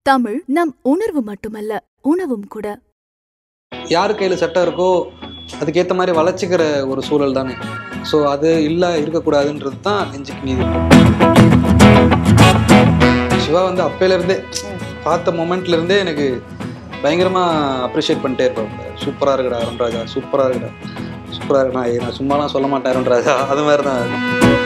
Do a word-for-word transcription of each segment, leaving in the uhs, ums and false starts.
தமிழ் நம் உணர்வு மட்டுமல்ல, உணவும் கூட. யாரு கையில சட்டம் இருக்கோ அதுக்கேற்ற மாதிரி வளர்ச்சிக்கிற ஒரு சூழல் தானே. ஸோ அது இல்லை இருக்கக்கூடாதுன்றது தான் நெஞ்சுக்கு நீதி. சிவா வந்து அப்பையிலேருந்தே பார்த்த மொமெண்ட்லேருந்தே எனக்கு பயங்கரமாக அப்ரிஷியேட் பண்ணிட்டே இருப்பேன். சூப்பராக இருக்குடா அருண்ராஜா, சூப்பராக இருக்குடா, சூப்பராக இருக்குண்ணா, நான் சும்மாலாம் சொல்ல மாட்டேன் அருண்ராஜா, அது மாதிரி தான்.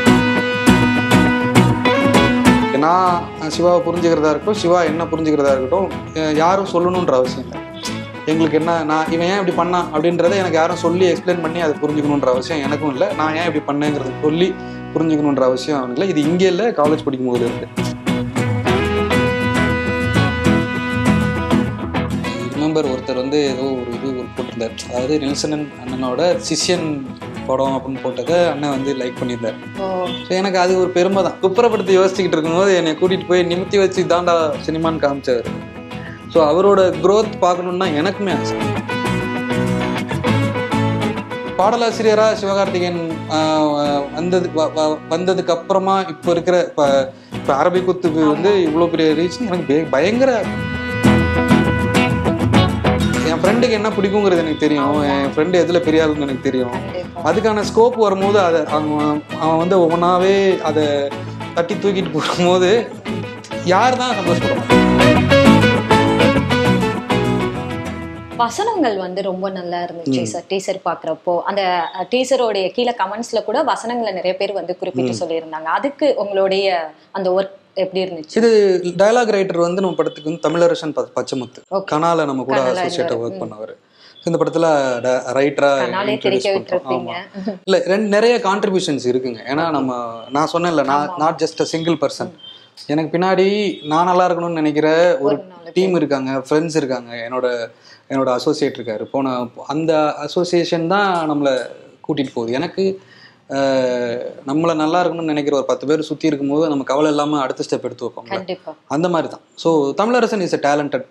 நான் சிவாவை புரிஞ்சுக்கிறதா இருக்கட்டும், சிவா என்ன புரிஞ்சுக்கிறதா இருக்கட்டும், யாரும் சொல்லணுன்ற அவசியம் இல்லை. எங்களுக்கு என்ன, நான் இவன் ஏன் இப்படி பண்ணான் அப்படின்றத எனக்கு யாரும் சொல்லி எக்ஸ்பிளைன் பண்ணி அதை புரிஞ்சுக்கணுன்ற அவசியம் எனக்கும் இல்லை. நான் ஏன் இப்படி பண்ணேங்கிறது சொல்லி புரிஞ்சுக்கணுன்ற அவசியம் அவனுக்கு இல்லை. இது இங்கே இல்லை, காலேஜ் படிக்கும் போது இருக்கு. ரிமெம்பர் ஒருத்தர் வந்து ஏதோ ஒரு இது ஒரு போட்டிருந்தார், அதாவது நெல்சன் அண்ணனோட சிஷ்யன் படம் அப்படின்னு போட்டதை அண்ணன் வந்து லைக் பண்ணியிருந்தார். ஸோ எனக்கு அது ஒரு பெருமை தான். குப்புறப்படுத்தி யோசிச்சுக்கிட்டு இருக்கும்போது என்னை கூட்டிகிட்டு போய் நிமித்தி வச்சு தாண்டா சினிமான்னு காமிச்சார். ஸோ அவரோட க்ரோத் பார்க்கணுன்னா எனக்குமே ஆசை. பாடலாசிரியராக சிவகார்த்திகேயன் வந்தது வந்ததுக்கு அப்புறமா இப்போ இருக்கிற இப்போ இப்போ அரபி குத்துக்கு வந்து இவ்வளோ பெரிய ரீச் எனக்கு பயங்கர. என் ஃப்ரெண்டுக்கு என்ன பிடிக்குங்கிறது எனக்கு தெரியும், என் ஃப்ரெண்டு எதில் பெரிய ஆளுன்னு எனக்கு தெரியும். அதுக்கான ஸ்கோப் வரும்போது அதை அவன் அவன் வந்து ஒவ்வொன்றாவே அதை தட்டி தூக்கிட்டு போகும்போது யார் தான் சந்தோஷப்படுவாங்க. வசனங்கள் வந்து ரொம்ப நல்லா இருந்துச்சு சார். டீசர் பாக்குறப்போ அந்த டீசரோடைய கீழே கமெண்ட்ஸ்ல கூட வசனங்களை நிறைய பேர் வந்து குறிப்பிட்டு சொல்லியிருந்தாங்க. அதுக்கு உங்களுடைய அந்த ஒர்க் எப்படி இருந்துச்சு? இது டயலாக் ரைட்டர் வந்து நம்ம படத்துக்கு வந்து தமிழரசன் பச்சைமுத்து கனால நம்ம கூட அசோசியேட்டா ஒர்க் பண்ணவர். இந்த படத்துல ரைட்டரா இல்ல ரெண்டு நிறைய கான்ட்ரிபியூஷன்ஸ் இருக்குங்க. ஏன்னா நம்ம நான் சொன்னேன்ல, நான் not just a single person. எனக்கு பின்னாடி நான் நல்லா இருக்கணும்னு நினைக்கிற ஒரு டீம் இருக்காங்க, ஃப்ரெண்ட்ஸ் இருக்காங்க, என்னோட என்னோட அசோசியேட் இருக்காரு. போன அந்த அசோசியேஷன் தான் நம்மளை கூட்டிகிட்டு போகுது. எனக்கு நம்மளை நல்லா இருக்கணும்னு நினைக்கிற ஒரு பத்து பேர் சுற்றி இருக்கும்போது நம்ம கவலை இல்லாமல் அடுத்த ஸ்டெப் எடுத்து வைப்போம். அந்த மாதிரி தான். So Tamilarasan is a talented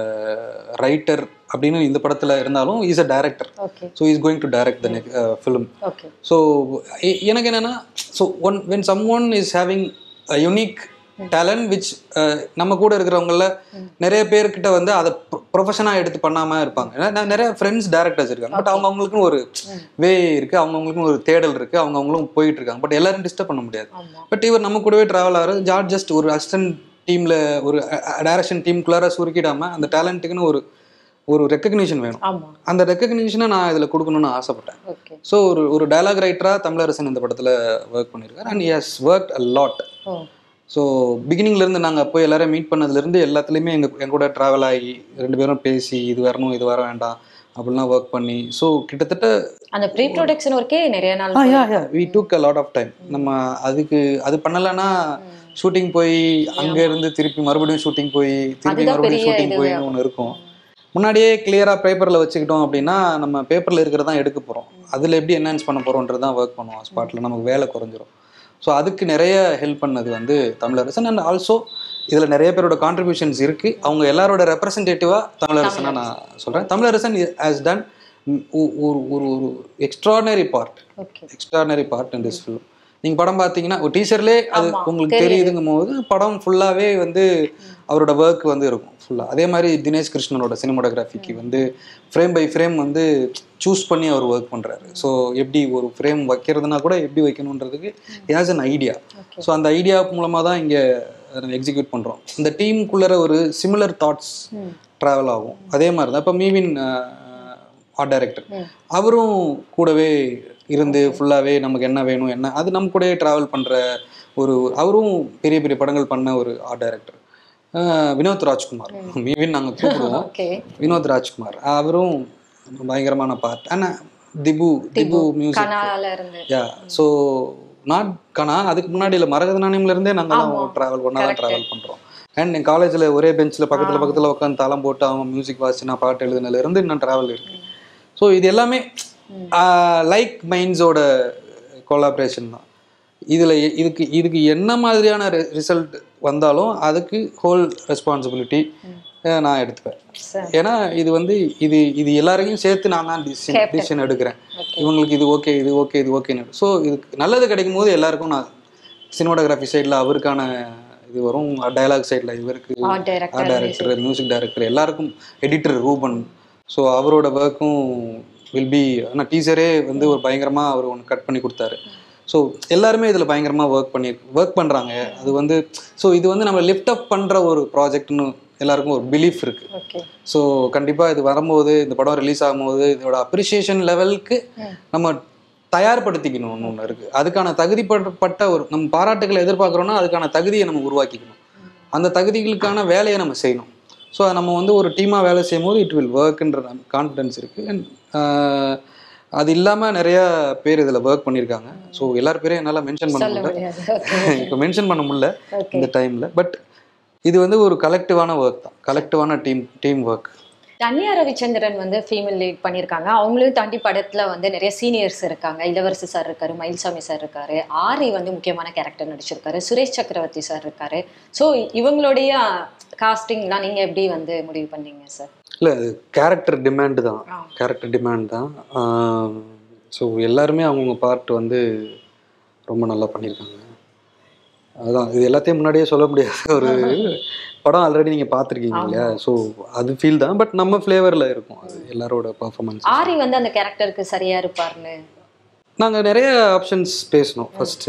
writer அப்படின்னு இந்த படத்தில் இருந்தாலும் is a director. So is going to direct the next film. So எனக்கு என்னென்னா, so one when some one is having a unique talent which நம்ம கூட இருக்கிறவங்கள நிறைய பேர்கிட்ட வந்து அதை ப்ரொஃபஷனாக எடுத்து பண்ணாமல் இருப்பாங்க. ஏன்னா நிறைய ஃப்ரெண்ட்ஸ் டேரக்டர்ஸ் இருக்காங்க, பட் அவங்க அவங்களுக்குன்னு ஒரு வே இருக்குது, அவங்கவுங்களுக்கும் ஒரு தேடல் இருக்குது, அவங்க அவங்களும் போயிட்டு இருக்காங்க. பட் எல்லாரும் டிஸ்டர்ப் பண்ண முடியாது. பட் இவர் நம்ம கூடவே ட்ராவல் ஆகிறது ஜாட் ஜஸ்ட் ஒரு அசிஸ்டன்ட் டீமில் ஒரு டைரக்ஷன் டீமுக்குள்ளார சுருக்கிடாமல் அந்த டேலண்ட்டுக்குன்னு ஒரு ஒரு ரெக்கக்னிஷன் வேணும். அந்த ரெக்கக்னிஷனை நான் இதில் கொடுக்கணும்னு ஆசைப்பட்டேன். ஸோ ஒரு ஒரு டயலாக் ரைட்டராக தமிழரசன் இந்த படத்தில் ஒர்க் பண்ணியிருக்காரு. And he has worked a lot. So பிகினிங்லேருந்து நாங்கள் போய் எல்லாரையும் மீட் பண்ணதுலேருந்து எல்லாத்துலேயுமே எங்கள் எங்க கூட ட்ராவல் ஆகி ரெண்டு பேரும் பேசி இது வரணும் இது வர வேண்டாம் அப்படிலாம் ஒர்க் பண்ணி, ஸோ கிட்டத்தட்ட அந்த ப்ரீ ப்ரொடக்ஷன் ஒர்க்கே நிறைய நாள் yeah yeah we took a lot of time. நம்ம அதுக்கு அது பண்ணலைன்னா ஷூட்டிங் போய் அங்கேருந்து திருப்பி மறுபடியும் ஷூட்டிங் போய் திருப்பி மறுபடியும் ஷூட்டிங் போய் ஒன்று இருக்கும். முன்னாடியே கிளியராக பேப்பரில் வச்சுக்கிட்டோம் அப்படின்னா நம்ம பேப்பரில் இருக்கிறதான் எடுக்க போகிறோம், அதில் எப்படி என்ஹான்ஸ் பண்ண போகிறோன்றது தான் ஒர்க் பண்ணுவோம். ஸ்பாட்டில் நமக்கு வேலை குறைஞ்சிரும். ஸோ அதுக்கு நிறைய ஹெல்ப் பண்ணது வந்து தமிழரசன். அண்ட் ஆல்சோ இதில் நிறைய பேரோட கான்ட்ரிபியூஷன்ஸ் இருக்குது. அவங்க எல்லாரோட ரெப்ரசன்டேட்டிவாக தமிழரசனாக நான் சொல்கிறேன். தமிழரசன் ஹஸ் டன் ஒரு ஒரு ஒரு extraordinary part extraordinary part in this film. நீங்கள் படம் பார்த்தீங்கன்னா ஒரு டீசர்லேயே அது உங்களுக்கு தெரியுதுங்கும் போது படம் ஃபுல்லாகவே வந்து அவரோட ஒர்க் வந்து இருக்கும் ஃபுல்லாக. அதே மாதிரி தினேஷ் கிருஷ்ணனோட சினிமாட்டோகிராஃபிக்கு வந்து ஃப்ரேம் பை ஃப்ரேம் வந்து சூஸ் பண்ணி அவர் ஒர்க் பண்ணுறாரு. ஸோ எப்படி ஒரு ஃப்ரேம் வைக்கிறதுனா கூட எப்படி வைக்கணுன்றதுக்கு ஹேஸ் அன் ஐடியா. ஸோ அந்த ஐடியா மூலமாக தான் இங்கே எக்ஸிக்யூட் பண்ணுறோம். இந்த டீமுக்குள்ளே ஒரு சிமிலர் தாட்ஸ் ட்ராவல் ஆகும். அதே மாதிரி தான் இப்போ மீவின் ஆர்ட் டைரக்டர் அவரும் கூடவே இருந்து ஃபுல்லாகவே நமக்கு என்ன வேணும் என்ன அது நம்ம கூட ட்ராவல் பண்ணுற ஒரு அவரும் பெரிய பெரிய படங்கள் பண்ண ஒரு ஆர்ட் டைரக்டர். வினோத் ராஜ்குமார் மீவின் நாங்கள் கூப்பிடுவோம். வினோத் ராஜ்குமார் அவரும் பயங்கரமான பார்ட். ஆனால் Dhibu Dhibu music yeah. So not Kanaa அதுக்கு முன்னாடி இல்லை மரகதநாணயம்லேருந்தே நாங்கள் ட்ராவல் ஒன்றா தான் ட்ராவல் பண்ணுறோம். அண்ட் என் காலேஜில் ஒரே பெஞ்சில் பக்கத்தில் பக்கத்தில் உட்காந்து தாளம் போட்டு அவன் மியூசிக் வாசி நான் பாட்டு எழுதுனதுலேருந்து இன்னும் ட்ராவல் இருக்குது. ஸோ இது எல்லாமே லைக் மைண்ட்ஸோட கொலாபரேஷன் தான். இதில் இதுக்கு இதுக்கு என்ன மாதிரியான ரிசல்ட் வந்தாலும் அதுக்கு ஹோல் ரெஸ்பான்சிபிலிட்டி நான் எடுத்துப்பேன். ஏன்னா இது வந்து இது இது எல்லாரையும் சேர்த்து நான் தான் டிசிஷன் டிசிஷன் எடுக்கிறேன். இவங்களுக்கு இது ஓகே இது ஓகே இது ஓகேன்னு. ஸோ இதுக்கு நல்லது கிடைக்கும் போது எல்லாருக்கும் நான் சினிமாட்டோகிராஃபி சைடில் அவருக்கான இது வரும். டயலாக் சைடில் இவருக்கு ஆர்ட் டைரக்டர், மியூசிக் டைரக்டர், எல்லாருக்கும் எடிட்டர் ரூபன். ஸோ அவரோட ஒர்க்கும் வில் பி. ஆனால் டீசரே வந்து ஒரு பயங்கரமாக அவர் ஒன்று கட் பண்ணி கொடுத்தாரு. ஸோ எல்லாருமே இதில் பயங்கரமாக ஒர்க் பண்ணி ஒர்க் பண்ணுறாங்க. அது வந்து ஸோ இது வந்து நம்ம லிஃப்ட் அப் பண்ணுற ஒரு ப்ராஜெக்ட்னு எல்லாருக்கும் ஒரு பிலீஃப் இருக்குது. ஸோ கண்டிப்பாக இது வரும்போது, இந்த படம் ரிலீஸ் ஆகும்போது இதோட அப்ரிசியேஷன் லெவலுக்கு நம்ம தயார்படுத்திக்கணும்னு ஒன்று இருக்குது. அதுக்கான தகுதிப்பட்ட ஒரு நம்ம பாராட்டுகளை எதிர்பார்க்குறோன்னா அதுக்கான தகுதியை நம்ம உருவாக்கிக்கணும். அந்த தகுதிகளுக்கான வேலையை நம்ம செய்யணும். ஸோ நம்ம வந்து ஒரு டீமாக வேலை செய்யும் போது இட் வில் ஒர்க்குன்ற கான்ஃபிடன்ஸ் இருக்குது. அண்ட் அது இல்லாமல் நிறையா பேர் இதில் ஒர்க் பண்ணியிருக்காங்க. ஸோ எல்லார் பேரையும் என்னால் மென்ஷன் பண்ண முடியல, இப்போ மென்ஷன் பண்ண முடியல இந்த டைமில். பட் இது வந்து ஒரு கலெக்டிவான ஒர்க் தான், கலெக்டிவான team team work. Thanya Ravichandran வந்து ஃபீமேல் லீட் பண்ணியிருக்காங்க. அவங்களையும் தாண்டி படத்தில் வந்து நிறைய சீனியர்ஸ் இருக்காங்க. இளவரசி சார் இருக்காரு, மயில்சாமி சார் இருக்காரு, ஆரி வந்து முக்கியமான கேரக்டர் நடிச்சிருக்காரு, சுரேஷ் சக்கரவர்த்தி சார் இருக்காரு. ஸோ இவங்களுடைய காஸ்டிங்லாம் நீங்கள் எப்படி வந்து முடிவு பண்ணீங்க சார்? இல்லை, கேரக்டர் டிமாண்டு தான், கேரக்டர் டிமாண்ட் தான். ஸோ எல்லாருமே அவங்கவுங்க பார்ட் வந்து ரொம்ப நல்லா பண்ணியிருக்காங்க. அதுதான், இது எல்லாத்தையும் முன்னாடியே சொல்ல முடியாத ஒரு படம். ஆல்ரெடி நீங்கள் பார்த்துருக்கீங்க இல்லையா? ஸோ அது ஃபீல் தான். பட் நம்ம ஃப்ளேவரில் இருக்கும் அது எல்லாரோட பர்ஃபார்மன்ஸ். ஆரி வந்து அந்த கேரக்டருக்கு சரியாக இருப்பார்னு நாங்கள் நிறைய ஆப்ஷன்ஸ் பேசணும். ஃபஸ்ட்டு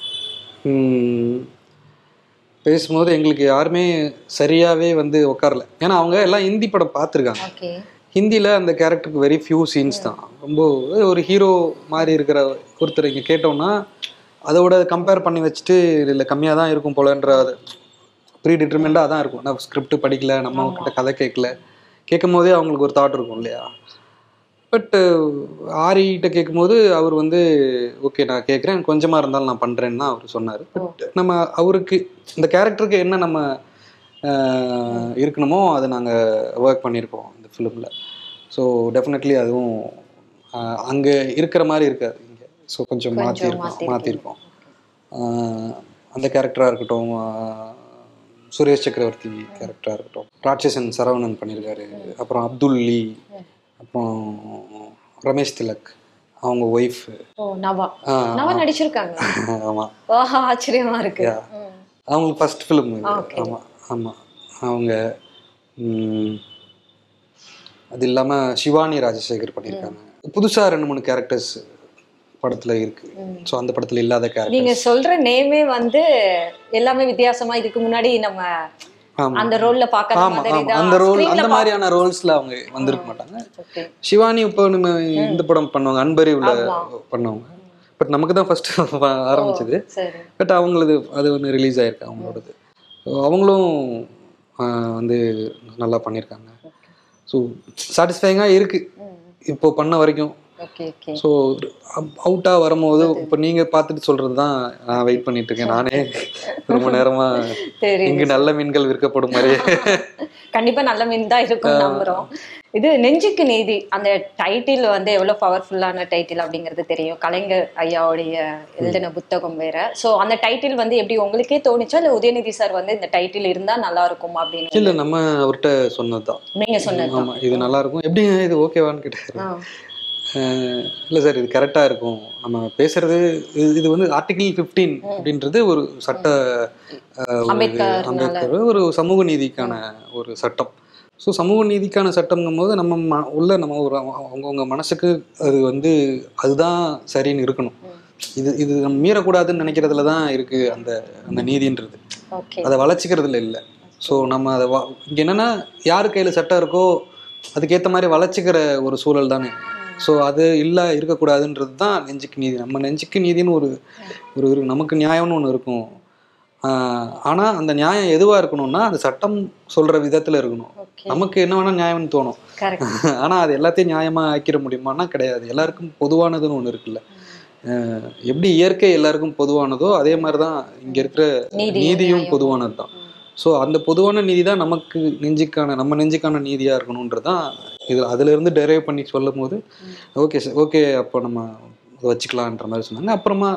பேசும்போது எங்களுக்கு யாருமே சரியாகவே வந்து உட்காரல. ஏன்னா அவங்க எல்லாம் ஹிந்தி படம் பார்த்துருக்காங்க. ஹிந்தியில் அந்த கேரக்டருக்கு வெரி ஃபியூ சீன்ஸ் தான். ரொம்ப ஒரு ஹீரோ மாதிரி இருக்கிற ஒருத்தர் இங்கே கேட்டோம்னா அதோட கம்பேர் பண்ணி வச்சுட்டு இல்லை கம்மியாக தான் இருக்கும் போலன்ற அது ப்ரீ டிட்டர்மெண்டாக தான் இருக்கும். நான் ஸ்கிரிப்ட் படிக்கல, நம்ம கிட்ட கதை கேட்கல, கேட்கும் போதே அவங்களுக்கு ஒரு தாட் இருக்கும் இல்லையா? பட்டு ஆரிகிட்ட கேட்கும்போது அவர் வந்து ஓகே நான் கேட்குறேன், கொஞ்சமாக இருந்தாலும் நான் பண்ணுறேன்னு தான் அவர் சொன்னார். பட் நம்ம அவருக்கு இந்த கேரக்டருக்கு என்ன நம்ம இருக்கணுமோ அதை நாங்கள் ஒர்க் பண்ணியிருக்கோம் இந்த ஃபிலிமில். ஸோ டெஃபினெட்லி அதுவும் அங்கே இருக்கிற மாதிரி இருக்காது இங்கே. ஸோ கொஞ்சம் மாற்றிருக்கோம் மாற்றிருக்கோம் அந்த கேரக்டராக இருக்கட்டும், சுரேஷ் சக்கரவர்த்தி கேரக்டராக இருக்கட்டும், ராட்சசன் சரவணன் பண்ணியிருக்காரு, அப்புறம் அப்துல் லீ, அப்புறம் ரமேஷ் திலக் அவங்க ஒய்ஃப் நவா நடிச்சிருக்காங்க. ஆமாம், ஆச்சரியமா இருக்கு. அவங்களுக்கு ஃபர்ஸ்ட் ஃபிலிம். ஆமாம் ஆமாம் அவங்க. அது இல்லாமல் சிவானி ராஜசேகர் பண்ணியிருக்காங்க. புதுசாக ரெண்டு மூணு கேரக்டர்ஸ் படத்துல இருக்கு. ஸோ அந்த படத்துல இல்லாத கேரக்டர். நீங்க சொல்ற நேமே வந்து எல்லாமே வித்தியாசமா இதுக்கு முன்னாடி நம்ம அந்த ரோல்ல பார்க்காத மாதிரி தான். அந்த ரோல் அந்த மாதிரியான ரோல்ஸ்ல அவங்க வந்திருக்க மாட்டாங்க. சிவானி இப்போ நம்ம இந்த படம் பண்ணுவாங்க, அன்பறிவுல பண்ணுவாங்க. பட் நமக்கு தான் ஃபர்ஸ்ட் ஆரம்பிச்சது. பட் அவங்களது அது ஒன்று ரிலீஸ் ஆயிருக்கு அவங்களோடது. அவங்களும் வந்து நல்லா பண்ணியிருக்காங்க. ஸோ சாட்டிஸ்ஃபைங்காக இருக்கு இப்போ பண்ண வரைக்கும். ஸோ அவுட்டாக வரும்போது இப்போ நீங்கள் பார்த்துட்டு சொல்கிறது தான் நான் வெயிட் பண்ணிட்டு இருக்கேன். நானே ரொம்ப நேரமாக இங்கு நல்ல மீன்கள் விற்கப்படும் மாதிரியே கண்டிப்பாக நல்ல மீன் தான் இருக்கும் நம்புகிறோம். இது நெஞ்சுக்கு நீதி அந்த டைட்டில் வந்து எவ்வளோ பவர்ஃபுல்லான டைட்டில் அப்படிங்கிறது தெரியும். கலைஞர் ஐயாவுடைய எழுதின புத்தகம் வேற. ஸோ அந்த டைட்டில் வந்து எப்படி உங்களுக்கே தோணுச்சா இல்லை உதயநிதி சார் வந்து இந்த டைட்டில் இருந்தால் நல்லா இருக்கும் அப்படின்னு? இல்லை, நம்ம அவர்கிட்ட சொன்னது தான். நீங்கள் சொன்னது? ஆமாம், இது நல்லா இருக்கும். எப்படிங்க இது ஓகேவான்னு கேட்டாரு. இல்லை சார், இது கரெக்டாக இருக்கும். நம்ம பேசுறது இது வந்து ஆர்டிகிள் ஃபிஃப்டீன் அப்படின்றது ஒரு சட்ட அம்பேத்கர் ஒரு சமூக நீதிக்கான ஒரு சட்டம். ஸோ சமூக நீதிக்கான சட்டம்ங்கும் போது நம்ம ம உள்ள நம்ம ஒரு அவங்கவுங்க மனசுக்கு அது வந்து அதுதான் சரின்னு இருக்கணும். இது இது நம்ம மீறக்கூடாதுன்னு நினைக்கிறதுல தான் இருக்குது அந்த அந்த நீதின்றது. அதை வளர்ச்சிக்கிறதுல இல்லை. ஸோ நம்ம அதை வ இங்கே என்னென்னா யார் கையில் சட்டம் இருக்கோ அதுக்கேற்ற மாதிரி வளர்ச்சிக்கிற ஒரு சூழல் தானே. ஸோ அது இல்லை இருக்கக்கூடாதுன்றது தான் நெஞ்சுக்கு நீதி. நம்ம நெஞ்சுக்கு நீதினு ஒரு ஒரு நமக்கு நியாயம்னு ஒன்று இருக்கும். ஆனால் அந்த நியாயம் எதுவாக இருக்கணும்னா அந்த சட்டம் சொல்கிற விதத்தில் இருக்கணும். நமக்கு என்ன வேணால் நியாயம்னு தோணும். ஆனால் அது எல்லாத்தையும் நியாயமாக ஆக்கிட முடியுமானா கிடையாது. எல்லாருக்கும் பொதுவானதுன்னு ஒன்று இருக்குல்ல. எப்படி இயற்கை எல்லாருக்கும் பொதுவானதோ அதே மாதிரி தான் இங்கே இருக்கிற நீதியும் பொதுவானது தான். ஸோ அந்த பொதுவான நீதி தான் நமக்கு நெஞ்சுக்கான நம்ம நெஞ்சுக்கான நீதியாக இருக்கணுன்றதான் இதில் அதிலிருந்து டெரைவ் பண்ணி சொல்லும் போது ஓகே சார் ஓகே அப்போ நம்ம அதை வச்சுக்கலான்ற மாதிரி சொன்னாங்க. அப்புறமா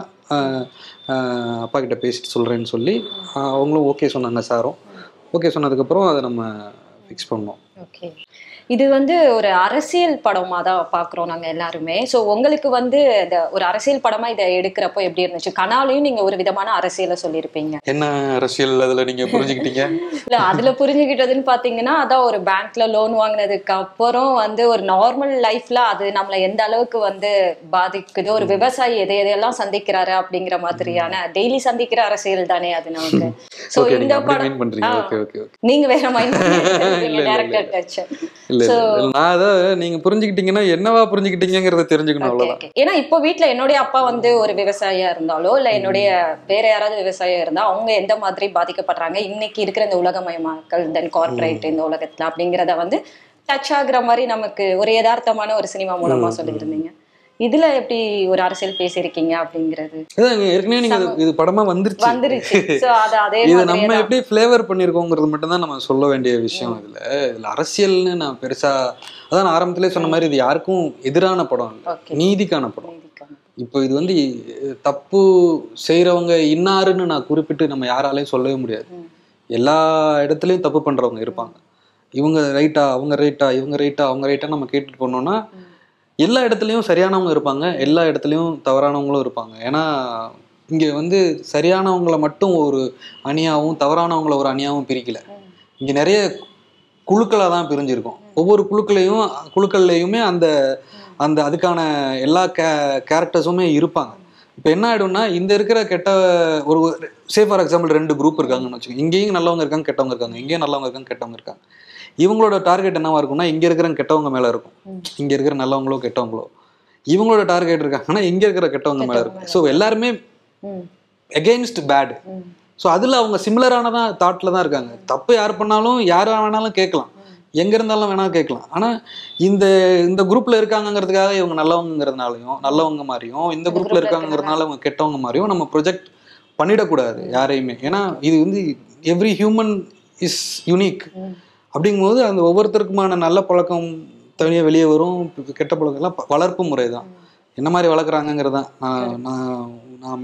அப்பா கிட்ட பேசிட்டு சொல்கிறேன்னு சொல்லி அவங்களும் ஓகே சொன்னாங்க. சாரும் ஓகே சொன்னதுக்கப்புறம் அதை நம்ம ஃபிக்ஸ் பண்ணோம். ஓகே, இது வந்து ஒரு அரசியல் படமா தான் பாக்குறோம் நாங்க எல்லாருமே. சோ உங்களுக்கு வந்து இந்த ஒரு அரசியல் படமா இதை எடுக்கிறப்போ எப்படி இருந்துச்சு? கனாலையும் நீங்க ஒரு விதமான அரசியலை சொல்லியிருப்பீங்க. என்ன அரசியல் அதுல நீங்க புரிஞ்சுக்கிட்டீங்க? இல்ல அதுல புரிஞ்சுக்கிட்டதுன்னு பாத்தீங்கன்னா, அதான் ஒரு பேங்க்ல லோன் வாங்கினதுக்கு அப்புறம் வந்து ஒரு நார்மல் லைஃப்ல அது நம்மள எந்த அளவுக்கு வந்து பாதிக்குது, ஒரு விவசாயி எதை எதையெல்லாம் சந்திக்கிறாரு அப்படிங்கிற மாதிரியான டெய்லி சந்திக்கிற அரசியல் தானே அது நமக்கு. சோ இந்த படம் நீங்க வேற மைண்ட் டைரக்டர் டச். இல்ல நான் அத நீங்க புரிஞ்சுக்கிட்டீங்கன்னா என்னவா புரிஞ்சுக்கிட்டீங்கங்கறத தெரிஞ்சுக்கணும் அவ்வளவுதான். ஏன்னா இப்போ வீட்ல என்னுடைய அப்பா வந்து ஒரு விவசாயியா இருந்தாலோ இல்ல என்னுடைய வேற யாராவது விவசாயியா இருந்தா அவங்க எந்த மாதிரி பாதிக்கப்படுறாங்க இன்னைக்கு இருக்கிற இந்த உலகமயமாக்கல் தென் கார்ப்பரேட் இந்த உலகத்துல அப்படிங்கறத வந்து டச் ஆகுற மாதிரி நமக்கு ஒரு யதார்த்தமான ஒரு சினிமா மூலமா சொல்லியிருந்தீங்க. இதுல எப்படி ஒரு அரசியல் பேசியிருக்கீங்க அப்படிங்கிறது ஏற்கனவே நீங்க இது படமா வந்துருச்சு வந்துருச்சு. இது நம்ம எப்படி ஃபிளேவர் பண்ணிருக்கோங்கிறது மட்டும் தான் நம்ம சொல்ல வேண்டிய விஷயம். இதுல இதுல அரசியல்னு நான் பெருசா அதான் நான் ஆரம்பத்திலே சொன்ன மாதிரி இது யாருக்கும் எதிரான படம் இல்லை, நீதிக்கான படம். இப்போ இது வந்து தப்பு செய்யறவங்க இன்னாருன்னு நான் குறிப்பிட்டு நம்ம யாராலையும் சொல்லவே முடியாது. எல்லா இடத்துலயும் தப்பு பண்றவங்க இருப்பாங்க. இவங்க ரைட்டா அவங்க ரைட்டா இவங்க ரைட்டா அவங்க ரைட்டா நம்ம கேட்டுட்டு போனோம்னா எல்லா இடத்துலையும் சரியானவங்க இருப்பாங்க, எல்லா இடத்துலையும் தவறானவங்களும் இருப்பாங்க. ஏன்னா இங்கே வந்து சரியானவங்களை மட்டும் ஒரு அணியாகவும் தவறானவங்களை ஒரு அணியாகவும் பிரிக்கல. இங்கே நிறைய குழுக்களாக தான் பிரிஞ்சிருக்கும். ஒவ்வொரு குழுக்களையும் குழுக்கள்லையுமே அந்த அந்த அதுக்கான எல்லா கே கேரக்டர்ஸுமே இருப்பாங்க. இப்போ என்ன ஆகிடும்னா இந்த இருக்கிற கெட்ட ஒரு சே ஃபார் எக்ஸாம்பிள் ரெண்டு குரூப் இருக்காங்கன்னு வச்சுக்கோங்க. இங்கேயும் நல்லவங்க இருக்காங்க கெட்டவங்க இருக்காங்க, இங்கேயும் நல்லவங்க இருக்காங்க கெட்டவங்க இருக்காங்க. இவங்களோட டார்கெட் என்னவா இருக்கும்னா இங்க இருக்கிற கெட்டவங்க மேல இருக்கும், இங்க இருக்கிற நல்லவங்களோ கெட்டவங்களோ. இவங்களோட டார்கெட் இருக்காங்கன்னா இங்க இருக்கிற கெட்டவங்க மேல இருக்கும். ஸோ எல்லாருமே அகெயின்ஸ்ட் பேட். ஸோ அதுல அவங்க சிமிலரானதான் தாட்ல தான் இருக்காங்க. தப்பு யார் பண்ணாலும் யார் வேணாலும் கேட்கலாம், எங்க இருந்தாலும் வேணாலும் கேட்கலாம். ஆனா இந்த இந்த குரூப்ல இருக்காங்கிறதுக்காக இவங்க நல்லவங்கிறதுனாலையும் நல்லவங்க மாதிரியும் இந்த குரூப்ல இருக்காங்கிறதுனால அவங்க கெட்டவங்க மாதிரியும் நம்ம ப்ரொஜெக்ட் பண்ணிடக்கூடாது யாரையுமே. ஏன்னா இது வந்து எவ்ரி ஹியூமன் இஸ் யூனிக். அப்படிங்கும்போது அந்த ஒவ்வொருத்தருக்குமான நல்ல பழக்கம் தனியாக வெளியே வரும், கெட்ட பழக்கம்லாம் வளர்ப்பு முறை தான். என்ன மாதிரி வளர்க்குறாங்கங்கிறது தான். நான் நாம்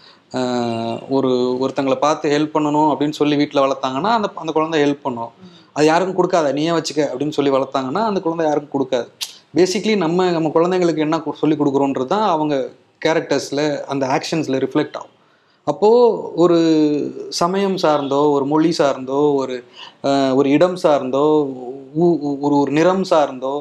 ஒரு ஒருத்தங்களை பார்த்து ஹெல்ப் பண்ணணும் அப்படின்னு சொல்லி வீட்டில் வளர்த்தாங்கன்னா அந்த அந்த குழந்தை ஹெல்ப் பண்ணும். அது யாருக்கும் கொடுக்காத, நீயே வச்சுக்க அப்படின்னு சொல்லி வளர்த்தாங்கன்னா அந்த குழந்தை யாருக்கும் கொடுக்காது. பேசிக்லி நம்ம நம்ம குழந்தைங்களுக்கு என்ன சொல்லி கொடுக்குறோன்றது தான் அவங்க கேரக்டர்ஸில் அந்த ஆக்ஷன்ஸில் ரிஃப்ளெக்ட் ஆகும். அப்போது ஒரு சமயம் சார்ந்தோ ஒரு மொழி சார்ந்தோ ஒரு ஒரு இடம் சார்ந்தோ ஒரு ஒரு நிறம் சார்ந்தோ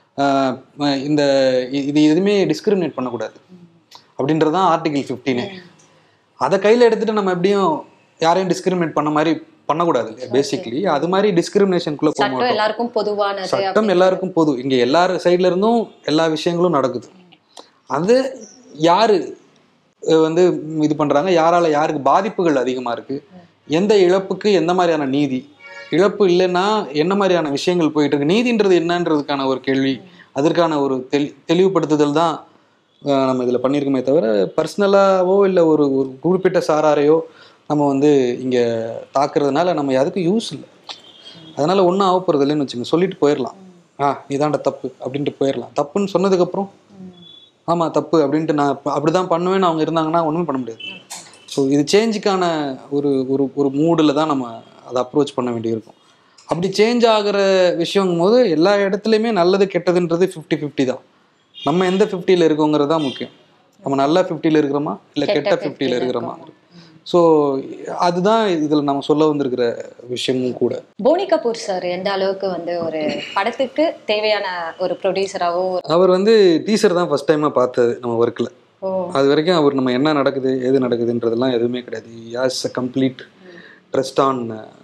இந்த இது எதுவுமே டிஸ்கிரிமினேட் பண்ணக்கூடாது அப்படின்றது தான் ஆர்டிகிள் ஃபிஃப்டீனு. அதை கையில் எடுத்துகிட்டு நம்ம எப்படியும் யாரையும் டிஸ்கிரிமினேட் பண்ண மாதிரி பண்ணக்கூடாது இல்லையா. பேசிக்லி அது மாதிரி டிஸ்கிரிமினேஷனுக்குள்ளே போக மாட்டோம். சட்டம் எல்லாருக்கும் பொது. இங்கே எல்லார் சைட்ல இருந்தும் எல்லா விஷயங்களும் நடக்குது. அது யாரு வந்து இது பண்றாங்க, யாரால யாருக்கு பாதிப்புகள் அதிகமா இருக்கு, எந்த இழப்புக்கு எந்த மாதிரியான நீதி, இழப்பு இல்லைன்னா என்ன மாதிரியான விஷயங்கள் போயிட்டு இருக்கு, நீதின்றது என்னன்றதுக்கான ஒரு கேள்வி, அதற்கான ஒரு தெளி தெளிவுபடுத்துதல் தான் நம்ம இதில் பண்ணியிருக்கோமே தவிர பர்சனலாவோ இல்லை ஒரு ஒரு குறிப்பிட்ட சாராரையோ நம்ம வந்து இங்கே தாக்குறதுனால நம்ம அதுக்கு யூஸ் இல்லை. அதனால ஒன்றும் ஆக போகிறது இல்லைன்னு வச்சுங்க. சொல்லிட்டு போயிடலாம், ஆ இதாண்ட தப்பு அப்படின்ட்டு போயிடலாம். தப்புன்னு சொன்னதுக்கப்புறம் ஆமாம் தப்பு அப்படின்ட்டு நான் அப்படி தான் பண்ணுவேன்னு அவங்க இருந்தாங்கன்னா ஒன்றுமே பண்ண முடியாது. ஸோ இது சேஞ்சுக்கான ஒரு ஒரு ஒரு மூடில் தான் நம்ம அதை அப்ரோச் பண்ண வேண்டியிருக்கும். அப்படி சேஞ்ச் ஆகிற விஷயங்கும் போது எல்லா இடத்துலையுமே நல்லது கெட்டதுன்றது ஃபிஃப்டி ஃபிஃப்டி தான். நம்ம எந்த ஃபிஃப்டியில் இருக்கோங்கிறது தான் முக்கியம். நம்ம நல்லா ஃபிஃப்டியில் இருக்கிறோமா இல்லை கெட்ட ஃபிஃப்டியில் இருக்கிறோமா. ஸோ அதுதான் இதில் நம்ம சொல்ல வந்திருக்கிற விஷயமும் கூட. போனி கபூர் சார் எந்த அளவுக்கு வந்து ஒரு படத்துக்கு தேவையான ஒரு ப்ரொடியூசராகவோ, அவர் வந்து டீசர் தான் ஃபர்ஸ்ட் டைமாக பார்த்தது நம்ம ஒர்க்கில். அது வரைக்கும் அவர் நம்ம என்ன நடக்குது எது நடக்குதுன்றதெல்லாம் எதுவுமே கிடையாது. As a complete trust on.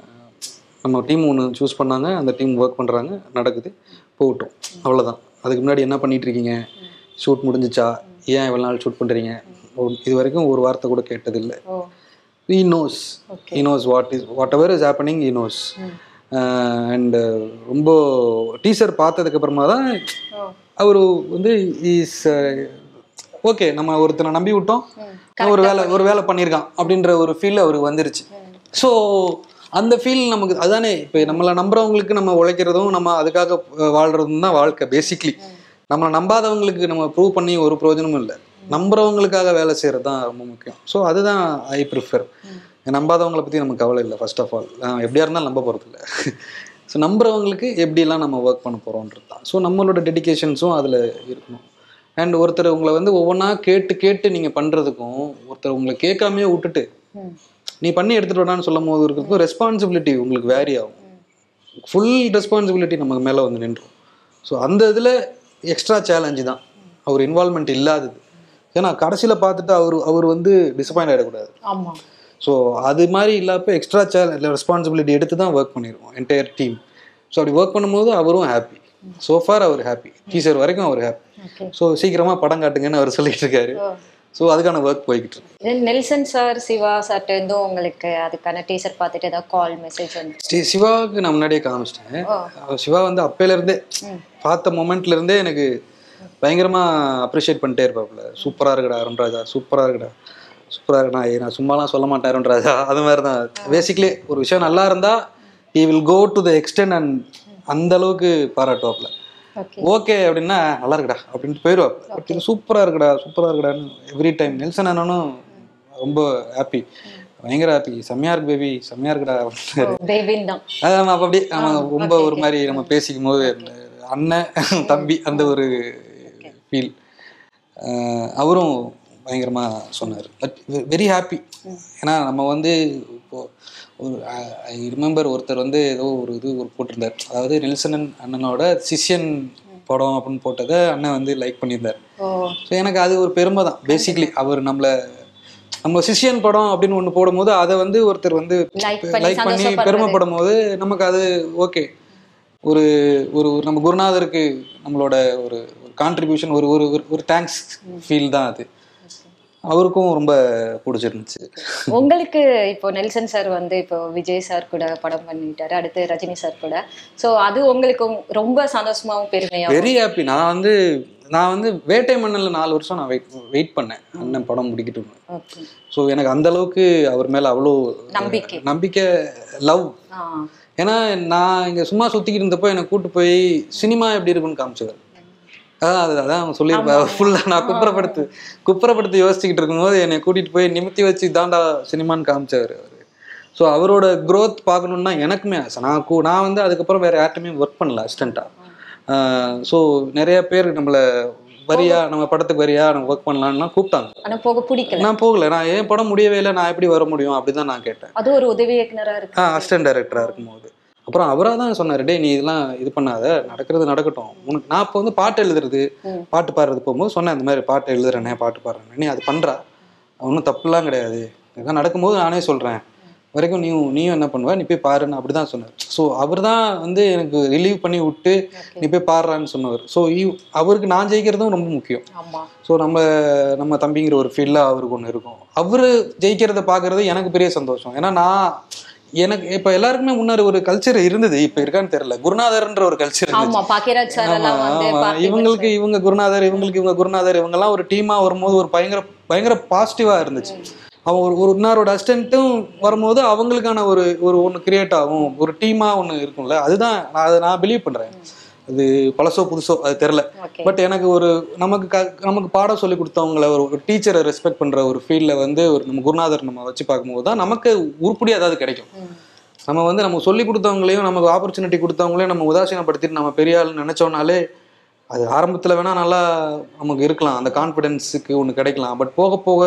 நம்ம டீம் ஒன்று சூஸ் பண்ணாங்க, அந்த டீம் ஒர்க் பண்ணுறாங்க, நடக்குது, போகட்டும், அவ்வளோதான். அதுக்கு முன்னாடி என்ன பண்ணிட்டு இருக்கீங்க, ஷூட் முடிஞ்சிச்சா, ஏன் இவ்வளோ நாள் ஷூட் பண்ணுறீங்க, இது வரைக்கும் ஒரு வார்த்தை கூட கேட்டதில்லை. He knows. Okay. He knows what is whatever is happening. He knows. Mm. Uh, and ரொம்ப டீசர் பார்த்ததுக்கு அப்புறமா தான் அவர் வந்து இஸ் ஓகே நம்ம ஒருத்தனை நம்பி விட்டோம், ஒரு வேலை ஒரு வேலை பண்ணியிருக்கான் அப்படின்ற ஒரு ஃபீல் அவருக்கு வந்துருச்சு. ஸோ அந்த ஃபீல் நமக்கு அதுதானே. இப்போ நம்மளை நம்புறவங்களுக்கு நம்ம உழைக்கிறதும் நம்ம அதுக்காக வாழ்றதும் தான் வாழ்க்கை. பேசிக்லி நம்மளை நம்பாதவங்களுக்கு நம்ம ப்ரூவ் பண்ணி ஒரு பிரயோஜனமும் இல்லை. நம்புறவங்களுக்காக வேலை செய்கிறது தான் ரொம்ப முக்கியம். ஸோ அதுதான் ஐ ப்ரிஃபர். நம்பாதவங்களை பற்றி நமக்கு கவலை இல்லை. ஃபர்ஸ்ட் ஆஃப் ஆல் எப்படியா இருந்தாலும் நம்ப போகிறது இல்லை. ஸோ நம்புறவங்களுக்கு எப்படிலாம் நம்ம ஒர்க் பண்ண போகிறோன்றது தான். ஸோ நம்மளோட டெடிகேஷன்ஸும் அதில் இருக்கணும். அண்ட் ஒருத்தர் உங்களை வந்து ஒவ்வொன்றா கேட்டு கேட்டு நீங்கள் பண்ணுறதுக்கும் ஒருத்தர் உங்களை கேட்காமையே விட்டுட்டு நீ பண்ணி எடுத்துகிட்டு வரான்னு சொல்லும் போது இருக்கிறதுக்கும் ரெஸ்பான்சிபிலிட்டி உங்களுக்கு வேரி ஆகும். ஃபுல் ரெஸ்பான்சிபிலிட்டி நமக்கு மேலே வந்து நின்றும். ஸோ அந்த இதில் எக்ஸ்ட்ரா சேலஞ்சு தான் அவர் இன்வால்மெண்ட் இல்லாதது. ஏன்னா கடைசியில் பார்த்துட்டு அவர் அவர் வந்து டிசப்பாயிண்ட் ஆகிடக்கூடாது. ஆமாம். ஸோ அது மாதிரி இல்லாமல் எக்ஸ்ட்ரா சேலஞ்ச் ரெஸ்பான்சிபிலிட்டி எடுத்து தான் ஒர்க் பண்ணிடுவோம் என்டையர் டீம். ஸோ அப்படி ஒர்க் பண்ணும்போது அவரும் ஹாப்பி. சோஃபார் அவர் ஹாப்பி, டீசர் வரைக்கும் அவர் ஹாப்பி. ஸோ சீக்கிரமாக படம் காட்டுங்கன்னு அவர் சொல்லிட்டு இருக்காரு. ஸோ அதுக்கான ஒர்க் போய்கிட்டு இருக்கு. நெல்சன் சார், சிவா சார்ட்ட இருந்தும் உங்களுக்கு அதுக்கான டீசர் பார்த்துட்டு ஏதாவது கால் மெசேஜ் வந்து? சிவாவுக்கு நான் முன்னாடியே காமிச்சிட்டேன். சிவா வந்து அப்பையிலேருந்தே பார்த்த மொமெண்ட்லேருந்தே எனக்கு பயங்கரமாக அப்ரிஷியேட் பண்ணிட்டே இருப்பாப்புல. சூப்பராக இருக்குடா அருண்ராஜா, சூப்பராக இருக்குடா, சூப்பராக இருக்குடா, நான் சும்மாலாம் சொல்ல மாட்டேன் அருண்ராஜா. அது மாதிரி தான் பேசிக்லி ஒரு விஷயம் நல்லா இருந்தால் he will go to the extent and அந்த அளவுக்கு பாராட்டுவாப்புல. ஓகே அப்படின்னா நல்லா இருக்குடா அப்படின்ட்டு போயிடுவாப்புல. பட் இது சூப்பராக இருக்குடா சூப்பராக இருக்குடான்னு எவ்ரி டைம். நெல்சன் அண்ணனும் ரொம்ப ஹாப்பி, பயங்கர ஹாப்பி. செம்மையா இருக்கு பேபி, செம்மையா இருக்குடா அப்படின்னு. அதான் அப்போ அப்படியே ரொம்ப ஒரு மாதிரி நம்ம பேசிக்கும் போது அண்ணன் தம்பி அந்த ஒரு ஃபீல் அவரும் பயங்கரமாக சொன்னார். But very happy. ஏன்னா நம்ம வந்து இப்போது ஒரு ஐ ரிமெம்பர் ஒருத்தர் வந்து ஏதோ ஒரு இது ஒரு போட்டிருந்தார். அதாவது நெல்சன் அண்ணனோட சிஷ்யன் படம் அப்படின்னு போட்டதை அண்ணன் வந்து லைக் பண்ணியிருந்தார். ஸோ எனக்கு அது ஒரு பெருமை தான். பேசிக்லி அவர் நம்மளை நம்ம சிஷ்யன் படம் அப்படின்னு ஒன்று போடும்போது அதை வந்து ஒருத்தர் வந்து லைக் பண்ணி பெருமைப்படும் போது நமக்கு அது ஓகே. ஒரு ஒரு நம்ம குருநாதருக்கு நம்மளோட ஒரு கான்ட்ரிபியூஷன், ஒரு ஒரு ஒரு தேங்க்ஸ் ஃபீல் தான் அது. அவருக்கும் ரொம்ப பிடிச்சிருந்துச்சு. உங்களுக்கு இப்போ நெல்சன் சார் வந்து இப்போ விஜய் சார் கூட படம் பண்ணிட்டாரு, அடுத்து ரஜினி சார் கூட. ஸோ அது உங்களுக்கு ரொம்ப சந்தோஷமாவும் பெருமையாகவும்? Very happy. நான் வந்து நான் வந்து வேட்டை மன்னனில் நாலு வருஷம் நான் வெயிட் வெயிட் பண்ணேன் அண்ணன் படம் முடிக்கிட்டு. ஸோ எனக்கு அந்த அளவுக்கு அவர் மேலே அவ்வளோ நம்பிக்கை நம்பிக்கை லவ். ஏன்னா நான் இங்கே சும்மா சுற்றிக்கிட்டு இருந்தப்போ என்னை கூப்பிட்டு போய் சினிமா எப்படி இருக்குன்னு காமிச்சவர். அதான் அது அதான் அவங்க சொல்லியிருப்பாரு. ஃபுல்லாக நான் குப்புறப்படுத்து குப்புறப்படுத்தி யோசிச்சுக்கிட்டு இருக்கும்போது என்னை கூட்டிகிட்டு போய் நிமித்தி வச்சு தாண்டா சினிமான்னு காமிச்சார் அவர். ஸோ அவரோட க்ரோத் பார்க்கணுன்னா எனக்குமே ஆசை. நான் கூ நான் வந்து அதுக்கப்புறம் வேறு யார்ட்டுமே ஒர்க் பண்ணல அசிஸ்டண்ட்டாக. ஸோ நிறைய பேர் நம்மளை வரியா நம்ம படத்துக்கு வரியா நம்ம ஒர்க் பண்ணலான்னா கூப்பிட்டாங்க. ஆனால் போக பிடிக்கல. நான் போகல. நான் ஏன் படம் முடியவே இல்லை, நான் எப்படி வர முடியும் அப்படி தான் நான் கேட்டேன். அது ஒரு உதவி இயக்குனராக இருக்கு, அசிஸ்டன்ட் டைரக்டராக இருக்கும்போது. அப்புறம் அவராக தான் சொன்னார், டே நீ இதெல்லாம் இது பண்ணாத, நடக்கிறது நடக்கட்டும். உனக்கு நான் இப்போ வந்து பாட்டு எழுதுறது பாட்டு பாடுறது போகும்போது சொன்னேன், இந்த மாதிரி பாட்டு எழுதுறேனே பாட்டு பாடுறேன், நீ அது பண்ணுறா, ஒன்றும் தப்புலாம் கிடையாது, இதெல்லாம் நடக்கும்போது நானே சொல்கிறேன் வரைக்கும் நீ நீயும் என்ன பண்ணுவ, நீ போய் பாருன்னு அப்படி தான் சொன்னார். ஸோ அவர் தான் வந்து எனக்கு ரிலீவ் பண்ணி விட்டு நீ போய் பாடுறான்னு சொன்னவர். ஸோ அவருக்கு நான் ஜெயிக்கிறதும் ரொம்ப முக்கியம். ஸோ நம்ம நம்ம தம்பிங்கிற ஒரு ஃபீல்டில் அவருக்கு ஒன்று இருக்கும். அவர் ஜெயிக்கிறத பார்க்குறது எனக்கு பெரிய சந்தோஷம். ஏன்னா நான் எனக்கு இப்ப எல்லாருக்குமே முன்னாடி ஒரு கல்ச்சர் இருந்தது, இப்ப இருக்கான்னு தெரியல, குருநாதர்ன்ற ஒரு கல்ச்சர் இருந்துச்சு. இவங்களுக்கு இவங்க குருநாதர், இவங்களுக்கு இவங்க குருநாதர், இவங்க எல்லாம் ஒரு டீமா வரும்போது ஒரு பயங்கர பயங்கர பாசிட்டிவா இருந்துச்சு. அவங்க ஒரு ஒரு இன்னொரு அசிஸ்டன்ட்டும் வரும்போது அவங்களுக்கான ஒரு ஒரு ஒன்று கிரியேட் ஆகும், ஒரு டீமா ஒன்று இருக்கும்ல. அதுதான் நான் அதை நான் பிலீவ் பண்றேன். அது பழசோ புதுசோ அது தெரில. பட் எனக்கு ஒரு நமக்கு க நமக்கு பாடம் சொல்லி கொடுத்தவங்கள ஒரு டீச்சரை ரெஸ்பெக்ட் பண்ணுற ஒரு ஃபீல்டில் வந்து ஒரு நம்ம குருநாதர் நம்ம வச்சு பார்க்கும்போது தான் நமக்கு உருப்படி ஏதாவது கிடைக்கும். நம்ம வந்து நம்ம சொல்லி கொடுத்தவங்களையும் நமக்கு ஆப்பர்ச்சுனிட்டி கொடுத்தவங்களையும் நம்ம உதாசீனப்படுத்திட்டு நம்ம பெரிய ஆள்னு நினச்சோம்னாலே அது ஆரம்பத்தில் வேணால் நல்லா நமக்கு இருக்கலாம், அந்த கான்ஃபிடென்ஸுக்கு ஒன்று கிடைக்கலாம். பட் போக போக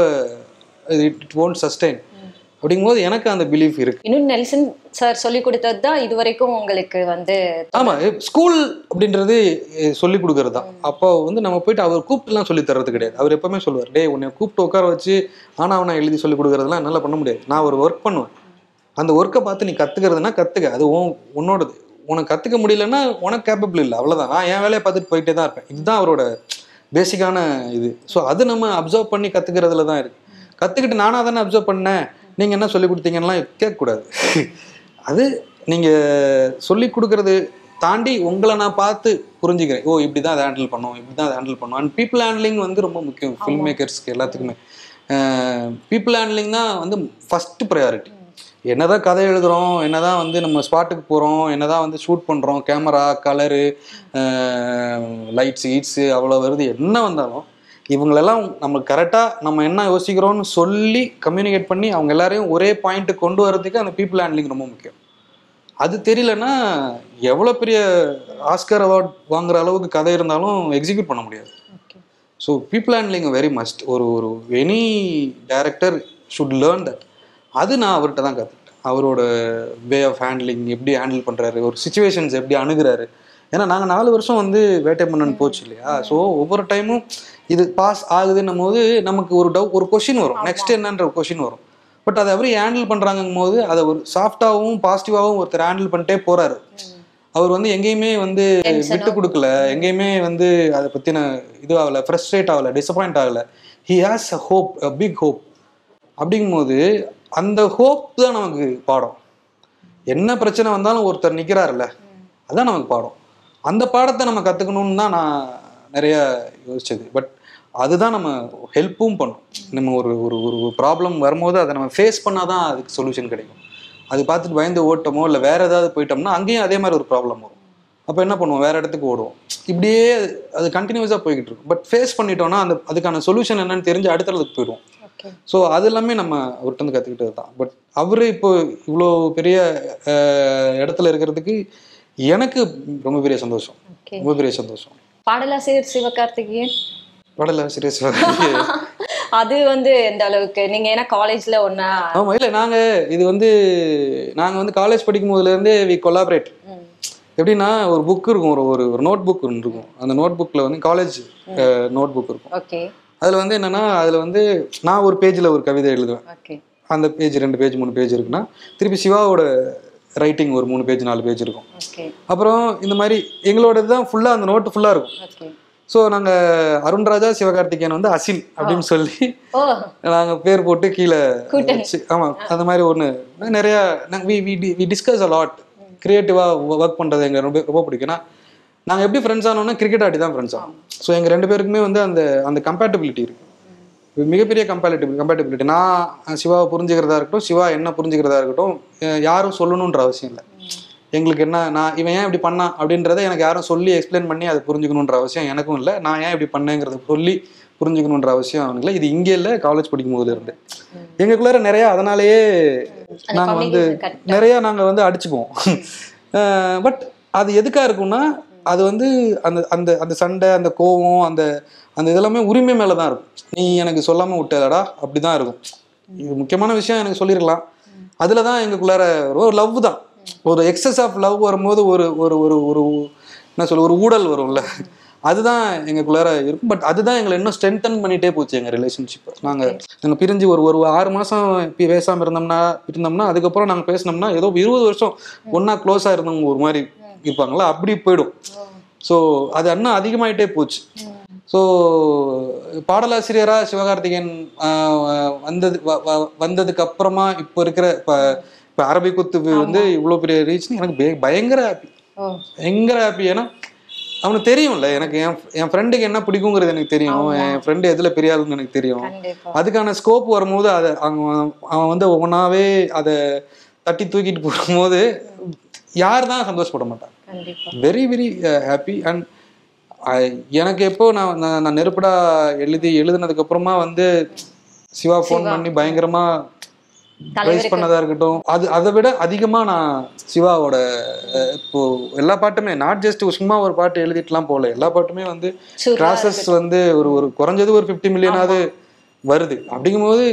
இட் won't sustain. அப்படிங்கும்போது எனக்கு அந்த பிலீஃப் இருக்கு. இன்னும் நெல்சன் சார் சொல்லி கொடுத்தது தான் இது வரைக்கும் உங்களுக்கு வந்து. ஆமா, ஸ்கூல் அப்படின்றது சொல்லி கொடுக்கறது தான். அப்போ வந்து நம்ம போயிட்டு அவர் கூப்பிட்டுலாம் சொல்லி தர்றது கிடையாது. அவர் எப்பவுமே சொல்லுவார், டே உன்னை கூப்பிட்டு உட்கார வச்சு ஆனா அவனை எழுதி சொல்லி கொடுக்கறதுலாம் என்னால் பண்ண முடியாது. நான் ஒரு ஒர்க் பண்ணுவேன், அந்த ஒர்க்கை பார்த்து நீ கத்துக்கிறதுனா கத்துக்க, அது உன்னோடது. உனக்கு கத்துக்க முடியலன்னா உனக்கு கேப்பபிள் இல்லை, அவ்வளவுதான். நான் என் வேலையை பார்த்துட்டு போயிட்டே தான் இருப்பேன். இதுதான் அவரோட பேசிக்கான இது. ஸோ அது நம்ம அப்சர்வ் பண்ணி கத்துக்கிறதுல தான் இருக்கு. கத்துக்கிட்டு நானா தானே அப்சர்வ் பண்ணேன், நீங்கள் என்ன சொல்லி கொடுத்தீங்கன்னா கேட்கக்கூடாது. அது நீங்கள் சொல்லி கொடுக்கறது தாண்டி உங்களை நான் பார்த்து புரிஞ்சுக்கிறேன், ஓ இப்படி தான் அதை ஹேண்டில் பண்ணுவோம், இப்படி தான் அதை ஹேண்டில் பண்ணுவோம். அண்ட் பீப்புள் ஹேண்ட்லிங் வந்து ரொம்ப முக்கியம் ஃபில்ம் மேக்கர்ஸ்க்கு எல்லாத்துக்குமே. பீப்புள் ஹேண்ட்லிங் தான் வந்து ஃபஸ்ட்டு ப்ரையாரிட்டி. என்னதான் கதை எழுதுகிறோம், என்னதான் வந்து நம்ம ஸ்பாட்டுக்கு போகிறோம், என்னதான் வந்து ஷூட் பண்ணுறோம், கேமரா கலரு லைட்ஸு ஹீட்ஸு அவ்வளோ வருது, என்ன வந்தாலும் இவங்களெல்லாம் நம்மளுக்கு கரெக்டாக நம்ம என்ன யோசிக்கிறோன்னு சொல்லி கம்யூனிகேட் பண்ணி அவங்க எல்லாரையும் ஒரே பாயிண்ட்டு கொண்டு வரதுக்கு அந்த பீப்புள் ஹேண்ட்லிங் ரொம்ப முக்கியம். அது தெரியலன்னா எவ்வளோ பெரிய ஆஸ்கர் அவார்ட் வாங்குற அளவுக்கு கதை இருந்தாலும் எக்ஸிக்யூட் பண்ண முடியாது. So people handling very must. ஒரு ஒரு any director should learn that. அது நான் அவர்கிட்ட தான் கற்றுக்கிட்டேன். அவரோட வே ஆஃப் ஹேண்ட்லிங், எப்படி ஹேண்டில் பண்ணுறாரு, ஒரு சுச்சுவேஷன்ஸ் எப்படி அணுகிறாரு. ஏன்னா நாங்கள் நாலு வருஷம் வந்து வேட்டை மன்னன் போச்சு இல்லையா. ஸோ ஒவ்வொரு டைமும் இது பாஸ் ஆகுதுன்னும் போது நமக்கு ஒரு டவு ஒரு கொஷின் வரும், நெக்ஸ்ட் என்னன்ற ஒரு கொஷின் வரும். பட் அதை எப்படி ஹேண்டில் பண்ணுறாங்கும் போது அதை ஒரு சாஃப்டாகவும் பாசிட்டிவாகவும் ஒருத்தர் ஹேண்டில் பண்ணிட்டே போகிறாரு. அவர் வந்து எங்கேயுமே வந்து விட்டு கொடுக்கல, எங்கேயுமே வந்து அதை பற்றின இது ஆகலை, ஃப்ரஸ்ட்ரேட் ஆகலை, டிசப்பாயிண்ட் ஆகலை. He has a hope, a big hope. அப்படிங்கும்போது அந்த ஹோப் தான் நமக்கு பாடம். என்ன பிரச்சனை வந்தாலும் ஒருத்தர் நிற்கிறாருல்ல, அதுதான் நமக்கு பாடம். அந்த பாடத்தை நம்ம கற்றுக்கணும்னு தான் நான் நிறைய யோசிச்சது. பட் அதுதான் நம்ம ஹெல்ப்பும் பண்ணும். நம்ம ஒரு ஒரு ஒரு ப்ராப்ளம் வரும்போது அதை நம்ம ஃபேஸ் பண்ணால் தான் அதுக்கு சொல்யூஷன் கிடைக்கும். அது பார்த்துட்டு பயந்து ஓட்டமோ இல்லை வேறு ஏதாவது போயிட்டோம்னா அங்கேயும் அதே மாதிரி ஒரு ப்ராப்ளம் வரும். அப்போ என்ன பண்ணுவோம், வேறு இடத்துக்கு ஓடுவோம். இப்படியே அது கண்டினியூஸாக போய்கிட்டு இருக்கும். பட் ஃபேஸ் பண்ணிட்டோம்னா அந்த அதுக்கான சொல்யூஷன் என்னன்னு தெரிஞ்சு அடுத்த இடத்துக்கு போயிடுவோம். ஸோ அது எல்லாமே நம்ம அவர்கிட்ட வந்து கற்றுக்கிட்டது தான். பட் அவர் இப்போ இவ்வளோ பெரிய இடத்துல இருக்கிறதுக்கு எனக்கு ரொம்ப பெரிய சந்தோஷம், ரொம்ப பெரிய சந்தோஷம். பாடலாசிரியர் சிவகார்த்திகேயன், பாடலாசிரியர் சிவகார்த்திகேயன் அது வந்து எந்த அளவுக்கு நீங்க ஏன்னா காலேஜ்ல ஒன்னா? ஆமா, இல்லை நாங்க இது வந்து நாங்க வந்து காலேஜ் படிக்கும் போதுல இருந்தே வி கொலாபரேட். எப்படின்னா ஒரு புக் இருக்கும், ஒரு ஒரு நோட் புக் இருக்கும். அந்த நோட் புக்ல வந்து காலேஜ் நோட் புக் இருக்கும். ஓகே. அதுல வந்து என்னன்னா அதுல வந்து நான் ஒரு பேஜ்ல ஒரு கவிதை எழுதுவேன். அந்த பேஜ் ரெண்டு பேஜ் மூணு பேஜ் இருக்குன்னா திருப்பி சிவாவோட ரைட்டிங் ஒரு மூணு பேஜ் நாலு பேஜ் இருக்கும். அப்புறம் இந்த மாதிரி எங்களோட தான் ஃபுல்லா அந்த நோட்டு ஃபுல்லா இருக்கும். ஸோ நாங்கள் அருண்ராஜா சிவகார்த்திகேயன் வந்து அசின் அப்படின்னு சொல்லி நாங்கள் பேர் போட்டு கீழே வச்சு, ஆமாம் அந்த மாதிரி ஒன்று நிறையா வி டிஸ்கஸ் அ லாட். கிரியேட்டிவாக ஒர்க் பண்ணுறது எங்களுக்கு ரொம்ப ரொம்ப பிடிக்கும். ஏன்னா நாங்கள் எப்படி ஃப்ரெண்ட்ஸ் ஆனோம்னா கிரிக்கெட் ஆடி தான் ஃப்ரெண்ட்ஸ் ஆனோம். ஸோ எங்கள் ரெண்டு பேருக்குமே வந்து அந்த அந்த கம்பேட்டபிலிட்டி இருக்குது, மிகப்பெரிய கம்பேட்டிபிள் கம்பேட்டபிலிட்டி. நான் சிவாவை புரிஞ்சுக்கிறதா இருக்கட்டும், சிவா என்ன புரிஞ்சுக்கிறதா இருக்கட்டும், யாரும் சொல்லணுன்ற அவசியம் இல்லை. எங்களுக்கு என்ன, நான் இவன் ஏன் இப்படி பண்ணான் அப்படின்றத எனக்கு யாரும் சொல்லி எக்ஸ்பிளைன் பண்ணி அதை புரிஞ்சுக்கணுன்ற அவசியம் எனக்கும் இல்லை. நான் ஏன் இப்படி பண்ணேங்கிறத சொல்லி புரிஞ்சுக்கணுன்ற அவசியம் அவனுக்கு இல்லை. இது இங்கே இல்லை, காலேஜ் படிக்கும் போதுல இருந்து எங்களுக்குள்ளார நிறையா அதனாலேயே நாங்கள் வந்து நிறையா நாங்கள் வந்து அடிச்சுக்குவோம். பட் அது எதுக்காக இருக்கும்னா அது வந்து அந்த அந்த அந்த சண்டை, அந்த கோவம், அந்த அந்த இதெல்லாமே உரிமை மேலே தான் இருக்கும். நீ எனக்கு சொல்லாமல் விட்டலடா அப்படி தான் இருக்கும். இது முக்கியமான விஷயம் எனக்கு சொல்லியிருக்கலாம். அதில் தான் எங்களுக்குள்ளார ஒரு லவ் தான், ஒரு எக்ஸஸ் ஆஃப் லவ் வரும்போது ஒரு ஒரு ஒரு ஒரு என்ன சொல்ல ஒரு ஊடல் வரும்ல, அதுதான் எங்களுக்குள்ளார இருக்கும். பட் அதுதான் எங்களை இன்னும் ஸ்ட்ரென்தன் பண்ணிகிட்டே போச்சு எங்கள் ரிலேஷன்ஷிப்பை. நாங்கள் நாங்கள் பிரிஞ்சு ஒரு ஒரு ஆறு மாதம் பேசாமல் இருந்தோம்னா இருந்தோம்னா அதுக்கப்புறம் நாங்கள் பேசினோம்னா ஏதோ இருபது வருஷம் ஒன்றா க்ளோஸாக இருந்தவங்க ஒரு மாதிரி இருப்பாங்களா, அப்படி போயிடும். ஸோ அது இன்னும் அதிகமாகிட்டே போச்சு. ஸோ பாடலாசிரியராக சிவகார்த்திகேயன் வந்தது வந்ததுக்கு அப்புறமா இப்போ இருக்கிற இப்போ இப்போ அரபிக் குத்து வந்து இவ்வளோ பெரிய ரீச்னு எனக்கு பயங்கர ஹாப்பி, பயங்கர ஹாப்பி. ஏன்னா அவனுக்கு தெரியும்ல எனக்கு என் என் ஃப்ரெண்டுக்கு என்ன பிடிக்குங்கிறது எனக்கு தெரியும், என் ஃப்ரெண்டு எதில் பெரிய ஆளுன்னு எனக்கு தெரியும். அதுக்கான ஸ்கோப் வரும்போது அதை அவன் அவன் வந்து ஒவ்வொன்றாவே அதை தட்டி தூக்கிட்டு போகும்போது யார் தான் சந்தோஷப்பட மாட்டான். Very very happy. அண்ட் எனக்கு எப்போ நான் நான் நெருப்படா எழுதி எழுதுனதுக்கு அப்புறமா வந்து சிவா ஃபோன் பண்ணி பயங்கரமா ப்ரைஸ் பண்ணதா இருக்கட்டும், அது அதை விட அதிகமா நான் சிவாவோட இப்போ எல்லா பாட்டுமே நாட் ஜஸ்ட் சும்மா ஒரு பாட்டு எழுதிட்டுலாம் போகல, எல்லா பாட்டுமே வந்து ப்ராசஸ் வந்து ஒரு ஒரு குறைஞ்சது ஒரு ஃபிஃப்டி மில்லியனாவது வருது. அப்படிங்கும்போது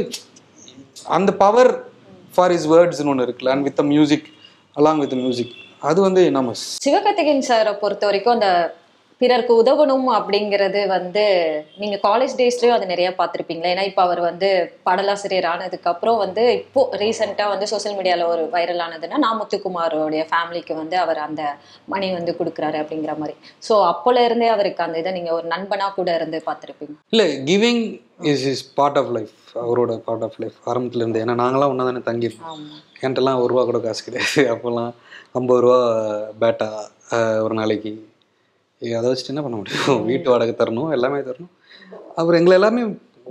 அந்த பவர் ஃபார் இஸ் வேர்ட்ஸ்னு ஒன்று இருக்குல்ல, and with the music along with music, அது வந்து நம்ம சிவகார்த்திகேயன் சாரை பொறுத்த வரைக்கும் அந்த பிறருக்கு உதவணும் அப்படிங்கிறது வந்து நீங்க காலேஜ் டேஸ்லயும் அது நிறைய பார்த்துருப்பீங்களா? ஏன்னா இப்போ அவர் வந்து பாடலாசிரியர் ஆனதுக்கு அப்புறம் வந்து இப்போ ரீசெண்டா வந்து சோசியல் மீடியால ஒரு வைரல் ஆனதுன்னா நான் முத்துக்குமாரோடைய ஃபேமிலிக்கு வந்து அவர் அந்த மணி வந்து கொடுக்குறாரு அப்படிங்கிற மாதிரி. ஸோ அப்போல இருந்தே அவருக்கு அந்த இதை நீங்க ஒரு நண்பனா கூட இருந்து பார்த்துருப்பீங்க. இல்லை, giving is is part of life, அவரோட பார்ட் ஆஃப் லைஃப் ஆரம்பத்துல இருந்து. ஏன்னா நாங்களாம் ஒன்றா தானே தங்கியிருக்கோம். என்கிட்டலாம் ஒரு ரூபா கூட காசு கிடையாது. அப்போல்லாம் ஐம்பது ரூபா பேட்டா ஒரு நாளைக்கு, அதை வச்சுட்டு என்ன பண்ண முடியும், வீட்டு வாடகை தரணும், எல்லாமே தரணும். அவர் எங்களை எல்லாமே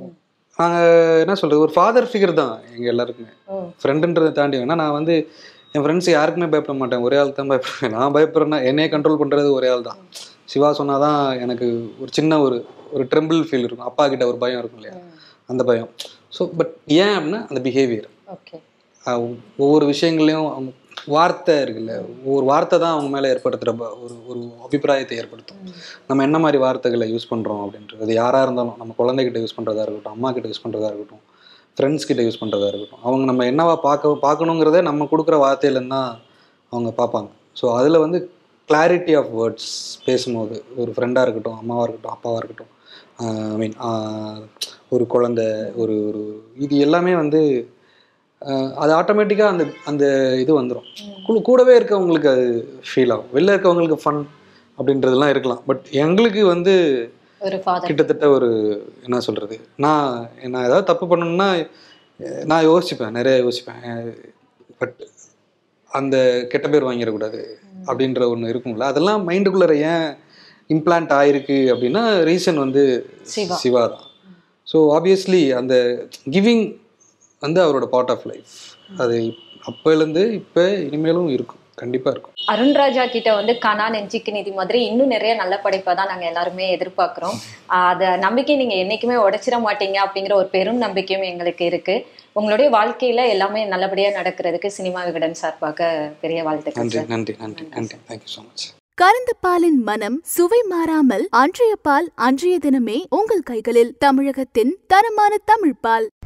நாங்கள் என்ன சொல்கிறது ஒரு ஃபாதர் ஃபிகர் தான் எங்கள் எல்லாருக்குமே. ஃப்ரெண்டுன்றதை தாண்டி வேணா நான் வந்து என் ஃப்ரெண்ட்ஸ் யாருக்குமே பயப்பட மாட்டேன், ஒரே ஆள் தான் பயப்படுவேன். நான் பயப்படுறேன்னா என்னையே கண்ட்ரோல் பண்ணுறது ஒரே ஆள் தான். சிவா சொன்னால் தான் எனக்கு ஒரு சின்ன ஒரு ஒரு ட்ரெம்பிள் ஃபீல் இருக்கும், அப்பா கிட்ட ஒரு பயம் இருக்கும் இல்லையா, அந்த பயம். ஸோ பட் ஏன் அப்படின்னா அந்த பிஹேவியர், ஒவ்வொரு விஷயங்களையும் அவங்க வார்த்தை இருக்குல்ல, ஒரு வார்த்தை தான் அவங்க மேலே ஏற்படுத்துகிற ஒரு ஒரு அபிப்பிராயத்தை ஏற்படுத்தும். நம்ம என்ன மாதிரி வார்த்தைகளை யூஸ் பண்ணுறோம் அப்படின்றது, அது யாராக இருந்தாலும், நம்ம குழந்தைகிட்ட யூஸ் பண்ணுறதா இருக்கட்டும், அம்மா கிட்ட யூஸ் பண்ணுறதா இருக்கட்டும், ஃப்ரெண்ட்ஸ் கிட்ட யூஸ் பண்ணுறதா இருக்கட்டும், அவங்க நம்ம என்னவா பார்க்க பார்க்கணுங்கிறத நம்ம கொடுக்குற வார்த்தையிலேருந்து தான் அவங்க பார்ப்பாங்க. ஸோ அதில் வந்து கிளாரிட்டி ஆஃப் வேர்ட்ஸ் பேசும்போது, ஒரு ஃப்ரெண்டாக இருக்கட்டும், அம்மாவாக இருக்கட்டும், அப்பாவாக இருக்கட்டும், ஐ மீன் ஒரு குழந்தை, ஒரு ஒரு இது எல்லாமே வந்து அது ஆட்டோமேட்டிக்காக அந்த அந்த இது வந்துடும். கூடவே இருக்கவங்களுக்கு அது ஃபீல் ஆகும். வெளில இருக்கவங்களுக்கு ஃபன் அப்படின்றதுலாம் இருக்கலாம். பட் எங்களுக்கு வந்து கிட்டத்தட்ட ஒரு என்ன சொல்கிறது, நான் நான் ஏதாவது தப்பு பண்ணணும்னா நான் யோசிப்பேன், நிறைய யோசிப்பேன். பட் அந்த கெட்ட பேர் வாங்கிடக்கூடாது அப்படின்ற ஒன்று இருக்கும்ல, அதெல்லாம் மைண்டுக்குள்ளே ஏன் இம்ப்ளான்ட் ஆகிருக்கு அப்படின்னா ரீசன் வந்து சிவா தான். ஸோ ஆப்வியஸ்லி அந்த கிவிங் வந்து அவரோட பார்ட் ஆஃப் லைஃப். அது அப்போலேருந்து இப்போ இனிமேலும் இருக்கும், கண்டிப்பாக இருக்கும். அருண்ராஜா கிட்ட வந்து கனா, நெஞ்சுக்கு நீதி மாதிரி இன்னும் நிறைய நல்ல படைப்பை தான் நாங்கள் எல்லாருமே எதிர்பார்க்குறோம். அதை நம்பிக்கை நீங்கள் என்றைக்குமே உடைச்சிட மாட்டீங்க அப்படிங்கிற ஒரு பெரும் நம்பிக்கையும் எங்களுக்கு இருக்குது. உங்களுடைய வாழ்க்கையில் எல்லாமே நல்லபடியாக நடக்கிறதுக்கு சினிமா விகடன் சார்பாக பெரிய வாழ்த்துக்கள். நன்றி நன்றி நன்றி நன்றி தேங்க்யூ ஸோ மச். கறந்த பாலின் மனம் சுவை மாறாமல் அன்றைய பால் அன்றைய தினமே உங்கள் கைகளில். தமிழகத்தின் தரமான தமிழ் பால்.